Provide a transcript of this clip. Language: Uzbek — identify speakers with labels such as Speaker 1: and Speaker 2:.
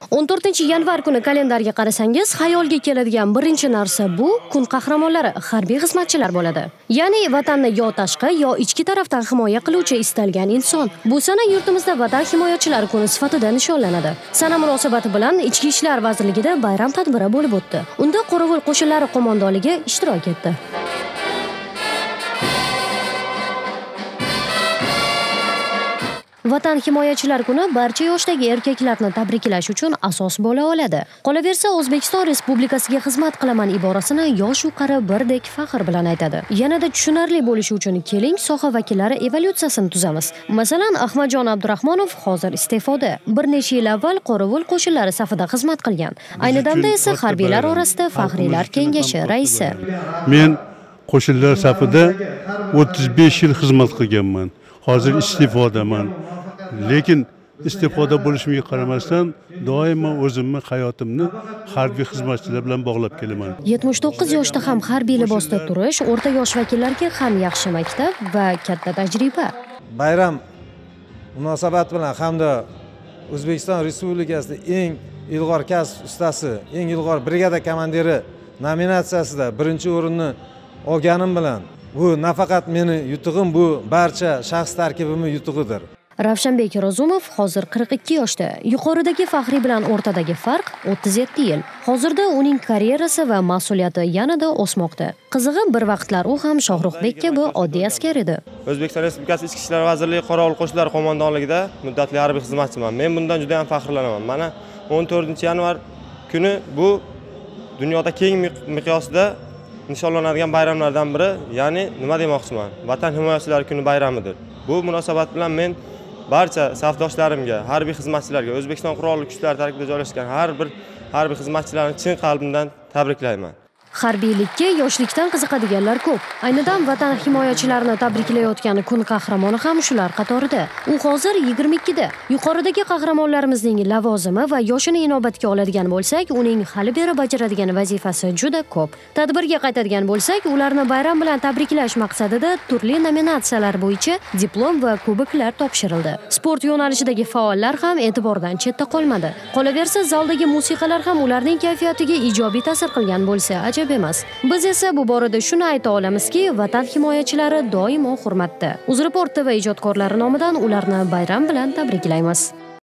Speaker 1: 14-yanvar kuni kalendarga qarasangiz, xayolga keladigan birinchi narsa bu kun qahramonlari, harbiy xizmatchilar bo'ladi. Ya'ni vatanni yo tashqi, yo ichki tarafdan himoya qiluvchi istalgan inson. Bu sana yurtimizda Vatan himoyachilari kuni sifatida nishonlanadi. Sana munosabati bilan Ichki ishlar vazirligida bayram tadbiri bo'lib o'tdi. Unda qorovul qo'shinlari qo'mondonligi ishtirok etdi. Vatan himoyachilar kuni barcha yoshdagi erkaklarni tabriklash uchun asos bo'la oladi. Qolaversa, O'zbekiston Respublikasiga xizmat qilaman iborasini yosh-u qari birdek faxr bilan aytadi. Yanada tushunarli bo'lishi uchun keling, soha vakillari evolyutsiyasini tuzamiz. Masalan, Ahmadjon Abdurahmonov hozir iste'foda. Bir necha yil avval qorovul qo'shinlari safida xizmat qilgan. Ayni damda esa harbiylar orasida faxriylar kengashi raisi.
Speaker 2: Men qo'shinlar safida 35 yil xizmat qilganman. Hozir iste'fodaman. Lekin iste'foda bo'lishimga qaramasdan doimo o'zimni hayotimni harbiy xizmatchilar bilan bog'lab kelaman.
Speaker 1: 79 yoshda ham harbiy libosda turish o'rta yosh vakillarga ham yaxshi maktab va katta tajriba.
Speaker 3: Bayram munosabati bilan hamda O'zbekiston Respublikasida eng ilg'or kasb ustasi, eng ilg'or brigada komandiri nominatsiyasida birinchi o'rinni olganim bilan bu nafaqat meni yutug'im, bu barcha shaxs tarkibimning yutug'idir.
Speaker 1: Ravshanbek Rozumov hozir 42 yoshda. Yuqoridagi faxriy bilan o'rtadagi farq 37 yil. Hozirda uning karyerasi va mas'uliyati yanada o'smoqda. Qizig'i, bir vaqtlar u ham Shohruxbek kabi oddiy askar edi.
Speaker 4: O'zbekiston Respublikasi Ichki ishlar vazirligi qorovul qo'shinlari qo'mondonligida muddatli harbiy xizmatchiman. Men bundan juda ham faxrlanaman. Mana 14-yanvar kuni bu dunyoda keng miqyosda nishonlanadigan bayramlardan biri, ya'ni nima demoqchiman? Vatan himoyachilari kuni bayramidir. Bu munosabat bilan men barcha safdoshlarimga, harbiy xizmatchilarga, O'zbekiston qurolli kuchlari tarkibida joylashgan har bir harbiy xizmatchilarni chin qalbimdan tabriklayman.
Speaker 1: Harbiylikka yoshlikdan qiziqadiganlar ko'p. Aynidan vatan himoyachilarini tabriklayotgan kun qahramoni ham shular qatorida. U hozir 22 da. Yuqoridagi qahramonlarimizning lavozimi va yoshini inobatga oladigan bo'lsak, uning hali beri bajaradigan vazifasi juda ko'p. Tadbirga qaytadigan bo'lsak, ularni bayram bilan tabriklash maqsadida turli nominatsiyalar bo'yicha diplom va kuboklar topshirildi. Sport yo'nalishidagi faollar ham e'tibordan chetda qolmadi. Qolaversa, zaldagi musiqalar ham ularning kayfiyatiga ijobiy ta'sir qilgan bo'lsa ajab emas. Biz esa bu borada shuni ayta olamizki, vatan himoyachilari doimo hurmatda. UzReport TV ijodkorlari nomidan ularni bayram bilan tabriklaymiz.